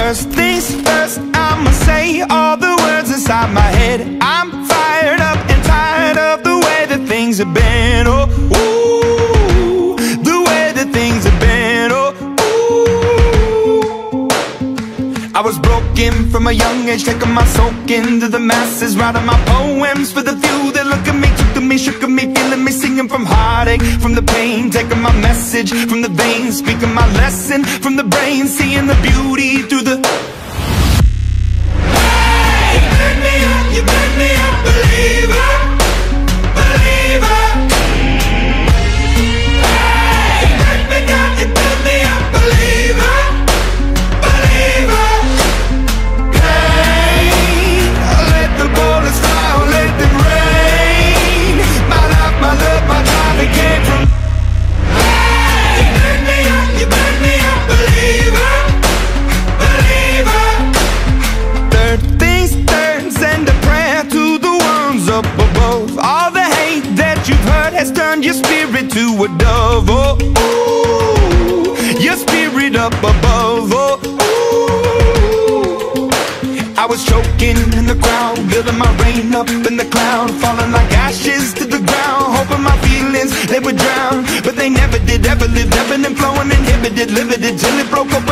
First things first, I'ma say all the words inside my head. I'm fired up and tired of the way that things have been. Oh, ooh, the way that things have been. Oh, ooh. I was broken from a young age, taking my soak into the masses, writing my poems for the few that look at me, took to me, shook at me, feeling me, singing from heartache, from the pain, taking my message from the veins, speaking my lesson from the brain, seeing the beauty through the... Hey, you burn me up, you burn me up, believer, believer. Hey, you burn me down, you burn me up, believer, believer. Hey, let the bullets fly, let them rain. My life, my love, my drive, it came from... Hey, you burn me up, you burn me up, believer, believer. Third things third, send a prayer to the ones up above. All the hate that you've heard has turned your spirit to a dove. Oh, ooh, your spirit up above. Oh, ooh. I was choking in the crowd, building my rain up in the cloud, falling like ashes to the ground, hoping my feelings, they would drown. But they never did, ever lived, ebbing and flowing, inhibited, limited, till it broke up